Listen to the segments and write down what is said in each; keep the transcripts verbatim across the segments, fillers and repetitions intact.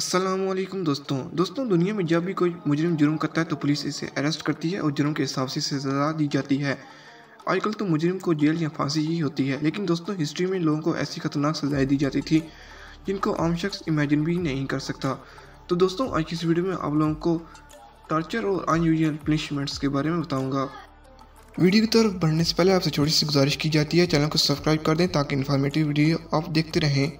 अस्सलामुअलैकुम दोस्तों दोस्तों दुनिया में जब भी कोई मुजरिम जुर्म करता है तो पुलिस इसे अरेस्ट करती है और जुर्म के हिसाब से इसे सज़ा दी जाती है। आजकल तो मुजरिम को जेल या फांसी ही होती है, लेकिन दोस्तों हिस्ट्री में लोगों को ऐसी खतरनाक सज़ाएं दी जाती थी जिनको आम शख्स इमेजिन भी नहीं कर सकता। तो दोस्तों आज की इस वीडियो में आप लोगों को टॉर्चर और अनयूजुअल पनिशमेंट्स के बारे में बताऊँगा। वीडियो की तरफ बढ़ने से पहले आपसे छोटी सी गुजारिश की जाती है, चैनल को सब्सक्राइब कर दें ताकि इन्फॉर्मेटिव वीडियो आप देखते रहें।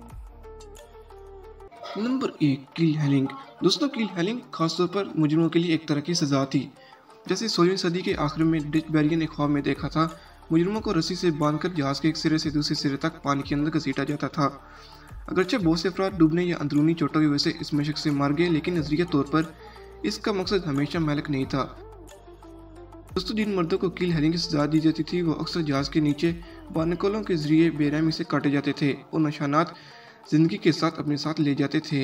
नंबर एक, किल हेलिंग। दोस्तों किल हेलिंग खासतौर पर मुजरिमों के लिए एक तरह की सज़ा थी। जैसे सोलहवीं सदी के आखिर में डिच बैरियर ने ख्वाब में देखा था, मुजरिमों को रस्सी से बांधकर जहाज़ के एक सिरे से दूसरे सिरे तक पानी के अंदर घसीटा जाता था। अगरचे बहुत से अफराद डूबने या अंदरूनी चोटों की वजह से इस मशक से मार गए, लेकिन नजरिया तौर पर इसका मकसद हमेशा महलक नहीं था। दोस्तों जिन मर्दों को किल हेलिंग की सजा दी जाती थी वो अक्सर जहाज़ के नीचे बारनकोलों के जरिए बेरहमी से काटे जाते थे और निशानात जिंदगी के साथ अपने साथ ले जाते थे।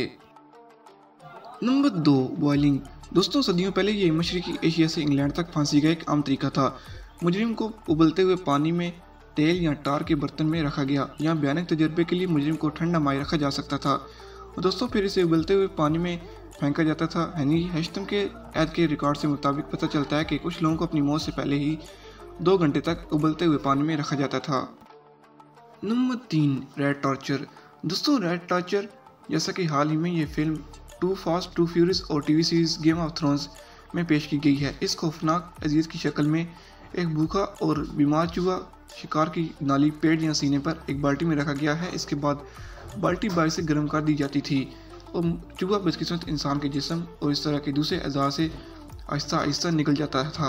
नंबर दो, बॉयलिंग। दोस्तों सदियों पहले ये मशरकी एशिया से इंग्लैंड तक फांसी का एक आम तरीका था। मुजरिम को उबलते हुए पानी में तेल या टार के बर्तन में रखा गया। यहाँ भयानक तजर्बे के लिए मुजरिम को ठंडा माए रखा जा सकता था और दोस्तों फिर इसे उबलते हुए पानी में फेंका जाता था। हेनरी हेस्टम के ऐद के रिकॉर्ड से मुताबिक पता चलता है कि कुछ लोगों को अपनी मौत से पहले ही दो घंटे तक उबलते हुए पानी में रखा जाता था। नंबर तीन, रेड टॉर्चर। दोस्तों रेड टॉर्चर जैसा कि हाल ही में ये film two fast two furious और TV series Game of Thrones में पेश की गई है। इस खौफनाक अजीज की शक्ल में एक भूखा और बीमार चूहा शिकार की नाली, पेट या सीने पर एक बाल्टी में रखा गया है। इसके बाद बाल्टी बाहर से गर्म कर दी जाती थी और चूहा बदकिस्मत इंसान के जिस्म और इस तरह के दूसरे अज़ा से आहिस्ता आहिस्ता निकल जाता था।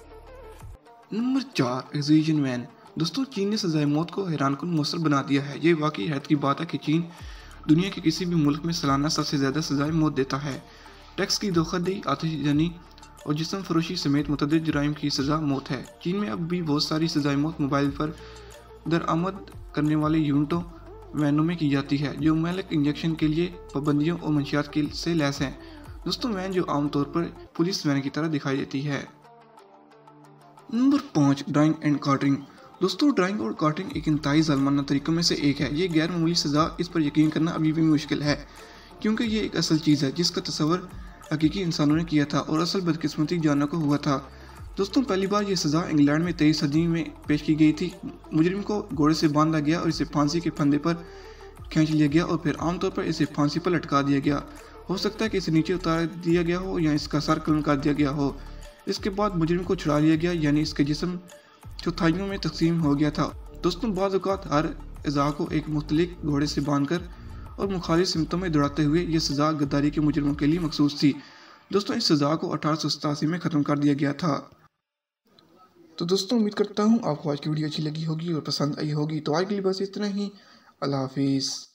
नंबर चार, एक्सक्यूशन वैन। दोस्तों चीन ने सजाए मौत को हैरानकुन मौसर बना दिया है। ये वाकई हैरत की बात है कि चीन दुनिया के किसी भी मुल्क में सालाना सबसे ज़्यादा सजाए मौत देता है। टैक्स की धोखाधड़ी, आतिशजनी और जिस्म फरोशी समेत मुतअद्दिद जुराइम की सज़ा मौत है। चीन में अब भी बहुत सारी सजाए मौत मोबाइल पर दरआमद करने वाले यूनिटों वैनों में की जाती है जो महलक इंजेक्शन के लिए पाबंदियों और मंशियात के से लैस हैं। दोस्तों वैन जो आमतौर पर पुलिस वैन की तरह दिखाई देती है। नंबर पाँच, ड्राइंग एंड कार्टिंग। दोस्तों ड्राइंग और कार्टिंग एक इंतहाई ज़ालिमाना तरीकों में से एक है। ये गैर मामूली सज़ा, इस पर यकीन करना अभी भी मुश्किल है क्योंकि ये एक असल चीज़ है जिसका तस्वर हकीकी इंसानों ने किया था और असल बदकिस्मती जानों को हुआ था। दोस्तों पहली बार ये सज़ा इंग्लैंड में तेईस सदी में पेश की गई थी। मुजरिम को घोड़े से बांधा गया और इसे फांसी के फंदे पर खींच लिया गया और फिर आमतौर पर इसे फांसी पर लटका दिया गया। हो सकता है कि इसे नीचे उतार दिया गया हो या इसका सर कलम कर दिया गया हो। इसके बाद मुजरिम को छुड़ा लिया गया, यानी इसके जिस्म चौथाइयों में तकसीम हो गया था। दोस्तों बाज़ औक़ात हर अज़ा को एक मुख्तलिफ घोड़े से बांधकर और मुखालिफ सिमतों में दौड़ाते हुए यह सज़ा गद्दारी के मुजरिमों के लिए मखसूस थी। दोस्तों इस सज़ा को अठारह सौ सतासी में ख़त्म कर दिया गया था। तो दोस्तों उम्मीद करता हूँ आपको आज की वीडियो अच्छी लगी होगी और पसंद आई होगी। तो आज के लिए बस इतना ही। अल्लाह हाफिज़।